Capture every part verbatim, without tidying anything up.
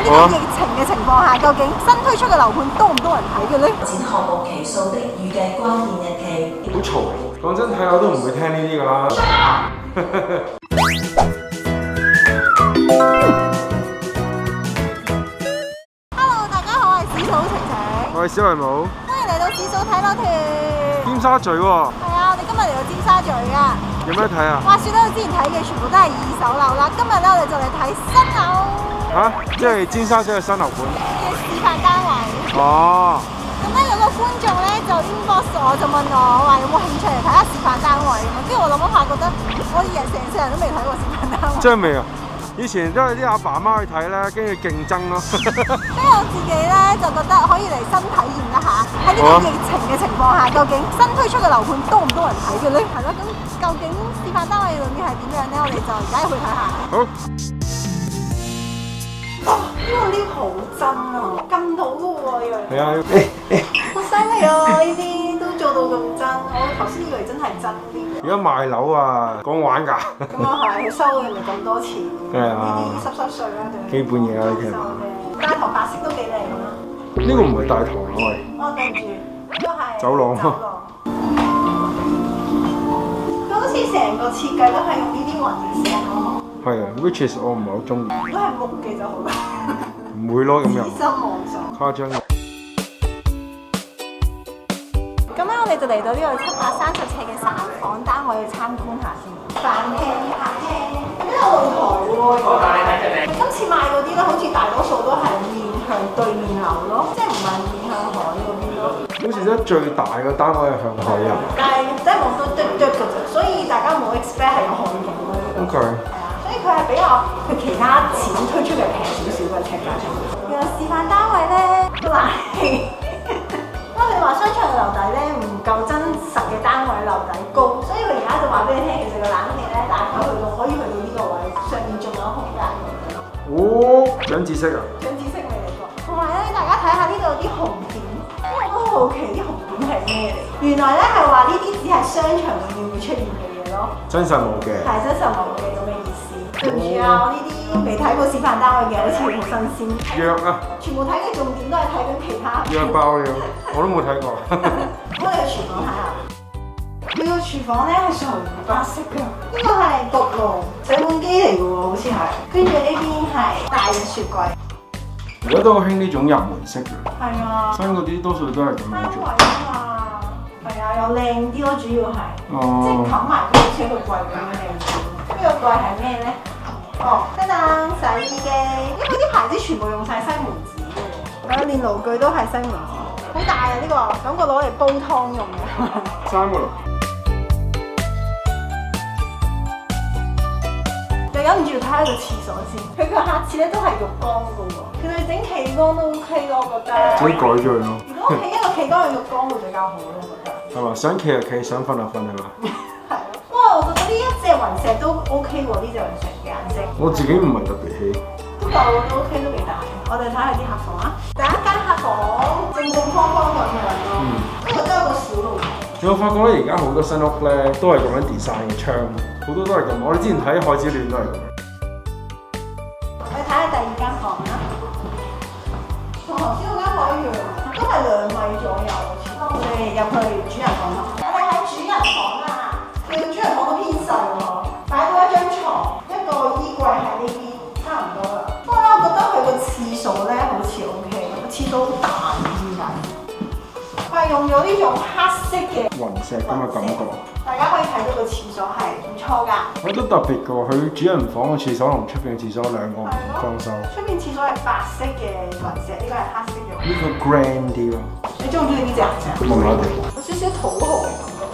呢個疫情嘅情況下，究竟新推出嘅樓盤多唔多人睇嘅咧？ 展項目期數的預計關鍵日期。 好嘈，講真睇樓都唔會聽呢啲㗎啦。 Hello， 大家好，我係史嫂晴晴。 我係小維姆。 歡迎嚟到史嫂睇樓團。 尖沙咀喎。 係啊，我哋今日嚟到尖沙咀啊。 有咩睇啊？ 話説咧，我之前睇嘅全部都係二手樓啦，今日咧我哋就嚟睇新樓。 嚇、啊，即係尖沙咀嘅新樓盤。 嘅示範單位。 哦。 咁咧有個觀眾咧就 inbox 我，就問我話有冇興趣嚟睇下示範單位咁啊，跟住我諗一下覺得我哋人成世人都未睇過示範單位。 真係未啊！以前都係啲阿爸阿媽去睇咧，跟住競爭咯。 所以我自己咧就覺得可以嚟新體驗一下喺呢個疫情嘅情況下，究竟新推出嘅樓盤多唔多人睇嘅咧？係咯，咁究竟示範單位裏面係點樣咧？我哋就而家入去睇下。 好。 哇！呢個 lift 好真啊，撳到嘅喎，以為。 係啊。 好犀利啊！呢啲都做到咁真，我頭先以為真係真啲。 而家賣樓啊，講玩㗎。 咁啊係，收人哋咁多錢。 係啊。 呢啲濕濕碎啦， 基本嘢啦呢啲。 大堂白色都幾靚啊！ 呢個唔係大堂啊喂。 哦，對唔住，呢個係走廊。 走廊。佢好似成個設計都係用呢啲雲石咯。 係啊 ，which is 我唔係好中意。 如果係木嘅就好啦。 唔會咯，咁又。 自身妄想。 誇張嘅。 咁咧，我哋就嚟到呢個七百三十尺嘅三房單位去參觀下先。飯廳、客廳，呢個露台喎。好，帶你睇出嚟。今次賣嗰啲咧，好似大多數都係面向對面樓咯，即係唔係面向海嗰邊咯。 好似得最大嘅單位係向海啊。 但係即係望到嘟嘟嘅啫，所以大家冇 expect 係有海景咯。 O K。 係啊，所以佢係比較佢其他錢推出嘅平少少嘅尺價。原來示範單位咧個冷氣。因為佢話商場嘅樓底咧唔夠真實嘅單位樓底高，所以佢而家就話俾你聽，其實個冷氣咧大概去到可以去到呢個位，上面仲有空間咁樣。 哦，長知識啊！ 長知識未嚟過。同埋咧，大家睇下呢度啲紅點，因為我都好奇啲紅點係咩嚟。原來咧係話呢啲只係商場裏面會出現嘅嘢咯。真實冇嘅。係真實冇嘅咁嘅意思。對唔住啊，我呢啲未睇過示範單位嘅，好似好新鮮。 約啊！ 全部睇嘅重點都係睇緊其他。 約爆了，我都冇睇過。 我哋去廚房睇下。佢個廚房咧係純白色嘅，呢個係焗爐洗碗機嚟嘅喎，好似係。跟住呢邊係大嘅雪櫃。 而家都好興呢種入門式嘅。係啊。 新嗰啲多數都係咁樣做。 單位啊嘛。係啊，又靚啲咯，主要係。哦。即係冚埋佢好似一個櫃咁樣靚啲。呢個櫃係咩咧？哦，等等，洗衣機。因為啲牌子全部用晒西門子嘅喎，有連爐具都係西門子。好大啊！呢、這個感覺攞嚟煲湯用嘅。 三個爐。 就忍唔住要睇下個廁所先。佢個客廁咧都係浴缸嘅喎，其實整企缸都 OK 咯，我覺得。自己改咗佢咯。如果起一個企缸嘅浴缸會比較好咯，我覺得。係嘛？想企就企，想瞓就瞓係嘛？係啊。哇！我覺得呢一隻雲石都 OK 喎，呢隻雲石嘅顏色。我自己唔係特別喜。都夠都 OK 都幾大。我哋睇下啲客房啊。第一間客房正正方方咁樣咯。嗯。呢個都有個小露台。我發覺咧，而家好多新屋咧都係咁樣 design 嘅窗，好多都係咁。我哋之前睇《海之戀》都係咁。我哋睇下第二間房啦。同頭先嗰間房一樣，都係兩米左右。我哋入去主人房啦。我哋喺主人房啊，你個主人房都偏細喎，擺到一張床，一個衣櫃喺呢邊，差唔多啦。不過咧，我覺得佢個廁所咧好似 OK，個廁所好大，唔知點解。佢係用咗呢種黑色嘅雲石咁嘅感覺。大家可以睇到個廁所係唔錯㗎。我覺得特別嘅喎，佢主人房嘅廁所同出邊嘅廁所兩個唔同裝修。出邊廁所係白色嘅雲石，呢個係黑色嘅。呢個 grand 啲咯。你中唔中意呢隻顏色？冇啦，有少少土豪嘅感覺。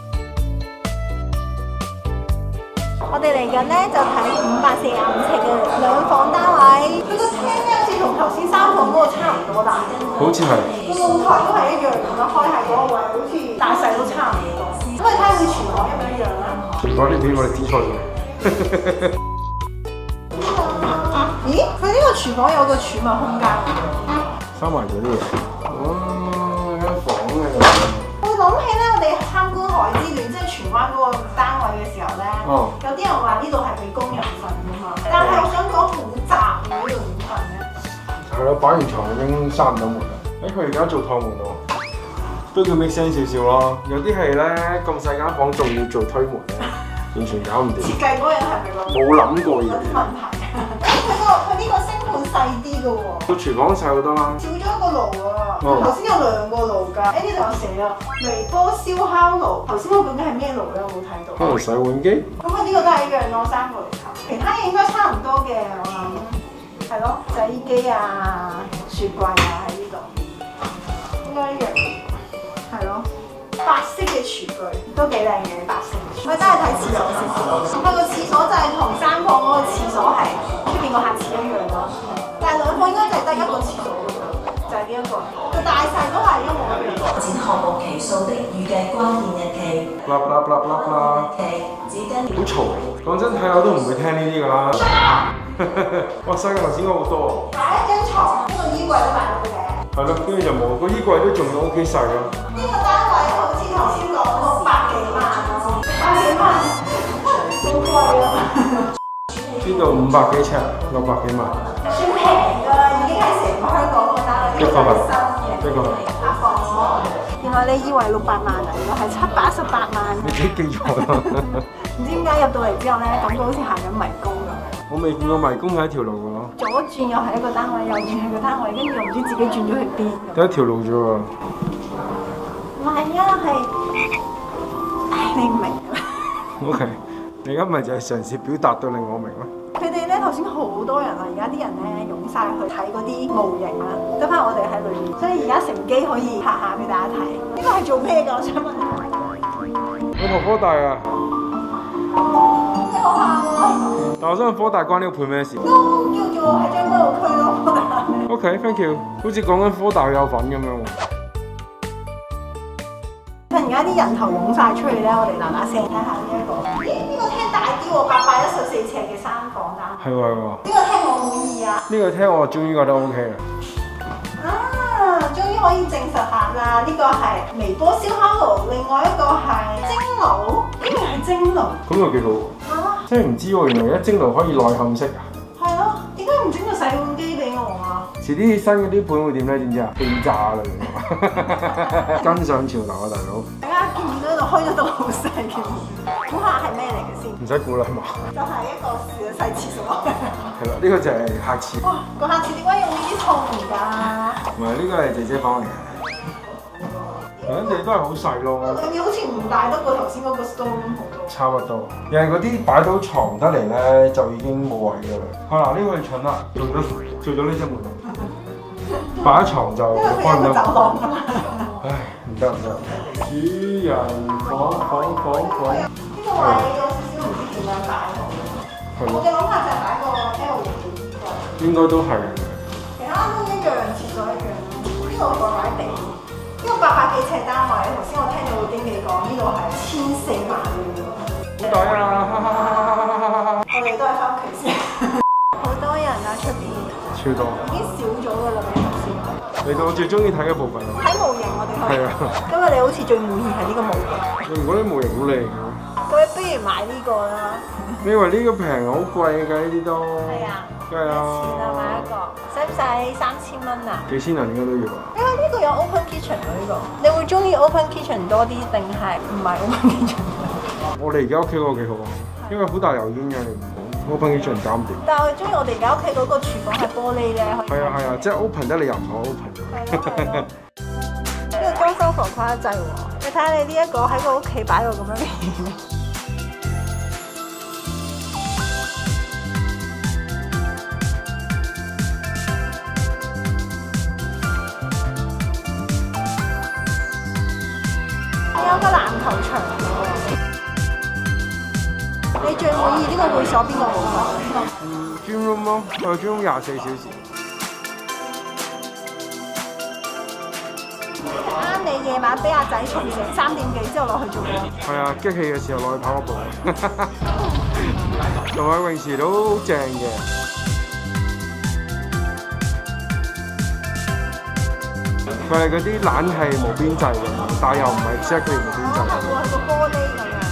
我哋嚟緊咧就睇五百四十五尺嘅兩房單位。佢個廳咧好似同頭先三房嗰個差唔多大。好似係。個露台都係一樣咁樣開喺嗰個位，好似大細都差唔多。咁你睇下佢廚房一唔一樣啦？廚房呢邊我哋知錯咗。咦？佢呢個廚房有個儲物空間。收埋咗啲嘢。哇！間房嚟㗎。我諗起咧，我哋參觀海之戀，即係荃灣嗰個單位嘅時候咧，哦、有啲人話呢度係俾工人瞓㗎嘛。但係我想講好雜㗎，呢度點瞓咧？ 係咯，擺完床已經閂唔到門啦。誒，佢而家做趟門喎，都叫 make sense 少少咯。有啲係咧咁細間房仲要做推門咧，完全搞唔掂。 設計嗰樣係咪個？ 冇諗過嘢。 有啲問題。佢個佢呢個星盤細啲嘅喎。個廚房細好多啦。 少咗一個爐啊！頭先有兩個爐㗎。誒呢度有寫啊，微波燒烤爐。頭先我究竟係咩爐咧？我冇睇到。 可能洗碗機。咁啊呢個都係一樣咯，三個嚟頭。其他嘢應該差唔多嘅，我諗。係咯，洗衣機啊、雪櫃啊喺呢度。應該一樣，係咯，白色嘅廚具都幾靚嘅白色。我真係睇廁所先，佢個廁所就係同三房嗰個廁所係出邊個客廁一樣咯，但係兩房應該就係得一個廁所嘅啫，就係呢一個。個大細都係一模一樣。 展項目期數的預計關鍵日期。 啦啦啦啦啦。 紙巾。 好嘈，講真睇我都唔會聽呢啲㗎啦。哇！細過頭先嗰好多。 擺一張床，呢個衣櫃都擺到嘅。 係咯，跟住就冇個衣櫃都仲要 OK 細咯。 呢個單位好似頭先講六百幾萬咯，百幾萬，好貴啊！ 呢度五百幾尺，六百幾萬。 算平㗎啦，已經係成個香港個單位。一個係新嘅， 一個係。 客房。原來你以為六百萬啊，原來係七百一十八萬。 你幾記錯啦？ 唔知點解入到嚟之後咧，感覺好似行緊迷宮咁樣。 我未見過迷宮係一條路㗎咯。 左轉又係一個單位，右轉係個單位，跟住又唔知自己轉咗去邊。 得一條路啫喎。 唔係啊，係，唉，你唔明㗎。 O K， 你而家咪就係嘗試表達到令我明咯。 佢哋咧頭先好多人啊，而家啲人咧湧晒去睇嗰啲模型啦，得翻我哋喺裏面，所以而家乘機可以拍下俾大家睇。呢個係做咩㗎？我想問。 我同科大啊。 你好怕喎。 但我想問科大關呢個配咩事？ 都叫做喺將軍澳區咯，科大。 O K，thank you。好似講緊科大有份咁樣喎。 而家啲人頭湧晒出去咧，我哋嗱嗱聲睇下呢一個。咦？呢個廳大啲喎，八百一十四尺嘅三房單。 係喎係喎。 呢個廳我滿意啊。呢個廳我終於覺得 O K 啦。 啊，終於可以證實下啦！呢個係微波燒烤爐，另外一個係蒸爐，竟然係蒸爐。 咁又幾好。啊！真係唔知喎，原來一蒸爐可以內嵌式啊。係咯，點解唔整個洗碗機俾我啊？ 遲啲新嗰啲盤會點咧？知唔知啊？氣炸啦，跟上潮流啊，大佬！ 大家見唔見到度開咗度好細嘅門？估下係咩嚟嘅先？ 唔使估啦，係嘛？ 就係一個小細廁所。係啦，呢個就係客廁。哇！ 個客廁點解用呢啲套門㗎？ 唔係，呢個係姐姐房嚟嘅。兩地都係好細咯。 兩邊好似唔大得過頭先嗰個 stone 好多。差唔多。又係嗰啲擺到床得嚟咧，就已經冇位㗎啦。係啦，呢個係蠢啦，做咗做咗呢隻門。擺喺床就開唔到。唉，唔得唔得。主人房房房房。 呢個位有少少唔知點樣擺好。我嘅諗法就係擺個 L 型嘅衣櫃。 應該都係。 其他都一樣，廁所一樣。呢度放擺地。呢個八百幾尺單位，頭先我聽到個經紀講，呢度係千四萬嘅喎。好抵啊！我哋都係翻屋企先。好多人啊，出邊。超多。已經少咗㗎啦，比頭先。 嚟到我最中意睇嘅部分啦。 睇模型我哋去。係啊。今日你好似最滿意係呢個模型。 我覺得模型好靚嘅。 咁你不如買呢個啦。 你以為呢個平好貴㗎？呢啲都。係啊。梗係啊。幾錢啊？買一個，使唔使三千蚊啊？幾千銀應該都要啊。因為呢個有 open kitchen 喎，呢個。你會中意 open kitchen 多啲定係唔係 open kitchen？我哋而家屋企嗰個幾好啊，因為好大油煙嘅，你唔好 open kitchen 搞唔掂。但係我中意我哋而家屋企嗰個廚房係玻璃咧，可以。係啊係啊，即係 open 得你又唔好 open。係咯係咯。呢個裝修浮誇得滯喎，你睇下你呢一個喺個屋企擺到咁樣嘅嘢。有個籃球場喎，你最滿意呢個會所邊個部分？嗯 ，gym room 咯，有 gym room 廿四小時。啱你夜晚俾阿仔嘈醒三點幾之後落去做喎。係啊，激氣嘅時候落去跑個步。同埋泳池都好正嘅。佢係嗰啲冷氣無邊際嘅，但又唔係 exactly 無邊際。可能會係個玻璃咁樣。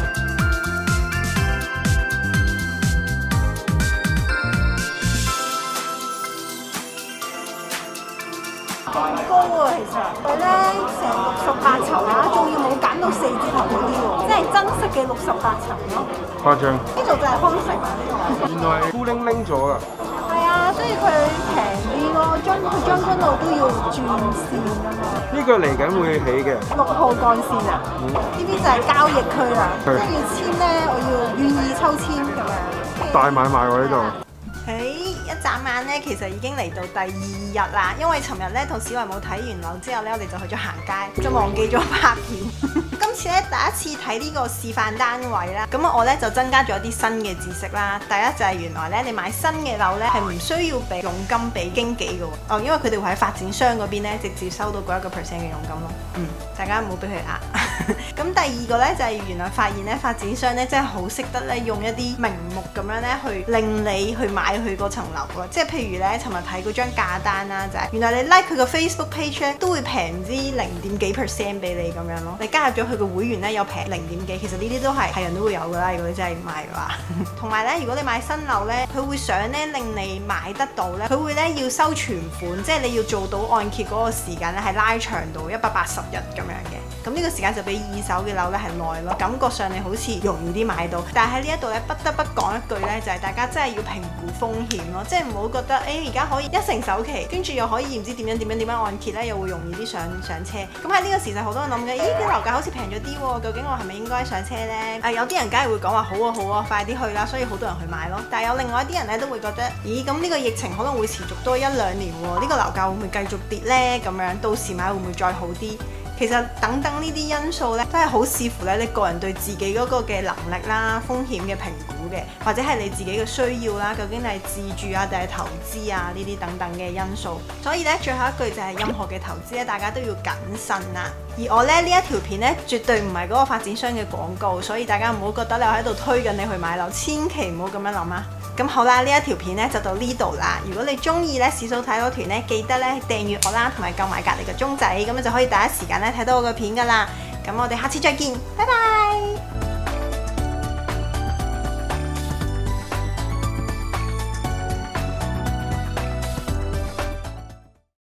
高啊，其實佢咧成六十八層啊，仲要冇減到四字頭嗰啲喎，即係真實嘅六十八層咯。 誇張。 呢度就係康城啊，呢個。 原來孤零零咗啊！ 係啊，所以佢平啲咯，將佢將軍澳都要轉線㗎嘛。 呢個嚟緊會起嘅。 六號幹線啊，呢邊就係交易區啦，即係要簽咧，我要願意抽籤咁樣。 大買賣喎呢度。 誒、hey, 一眨眼咧，其實已經嚟到第二日啦。因為尋日咧同小維冇睇完樓之後咧，我哋就去咗行街，就忘記咗拍片。今次咧第一次睇呢個示範單位啦，咁我咧就增加咗啲新嘅知識啦。第一就係原來咧你買新嘅樓咧係唔需要俾佣金俾經紀嘅喎，哦，因為佢哋會喺發展商嗰邊咧直接收到嗰一個 percent 嘅佣金咯。嗯，大家唔好俾佢呃。咁第二個咧就係原來發現咧發展商咧真係好識得咧用一啲名目咁樣咧去令你去買佢嗰層樓啊，即係譬如咧尋日睇嗰張價單啦，就係原來你 like 佢個 Facebook page 咧都會平啲零點幾 percent 俾你咁樣咯。你加入咗佢個會員咧有平零點幾，其實呢啲都係係人都會有㗎啦。如果你真係買嘅話，同埋咧如果你買新樓咧，佢會想咧令你買得到咧，佢會咧要收存款，即係你要做到按揭嗰個時間咧係拉長到一百八十日咁樣嘅。咁呢個時間就比二手嘅樓咧係耐咯，感覺上你好似容易啲買到。但係喺呢一度咧不得不講一句咧，就係大家真係要評估風險咯，即係唔好覺得誒而家可以一成首期，跟住又可以唔知點樣點樣點樣按揭咧，又會容易啲上上車。咁喺呢個時勢好多人諗嘅，咦啲樓價好似平咗啲喎，究竟我係咪應該上車呢？誒、呃、有啲人梗係會講話好啊好啊，快啲去啦，所以好多人去買咯。但係有另外一啲人咧都會覺得，咦咁呢個疫情可能會持續多一兩年喎，呢、呢個樓價會唔會繼續跌呢？咁樣到時買會唔會再好啲？其實等等呢啲因素咧，真係好視乎咧你個人對自己嗰個嘅能力啦、風險嘅評估嘅，或者係你自己嘅需要啦，究竟你係自住啊定係投資啊呢啲等等嘅因素。所以咧，最後一句就係任何嘅投資咧，大家都要謹慎啦。而我咧呢一條片咧，絕對唔係嗰個發展商嘅廣告，所以大家唔好覺得你喺度推緊你去買樓，千祈唔好咁樣諗啊！咁好啦，呢一條片咧就到呢度啦。如果你中意咧市數睇樓團咧，記得咧訂閱我啦，同埋購買隔離嘅鐘仔，咁你就可以第一時間咧睇到我嘅片噶啦。咁我哋下次再見，拜拜。